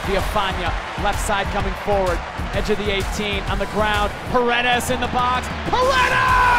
Villafaña, left side coming forward, edge of the 18, on the ground, Paredes in the box, Paredes!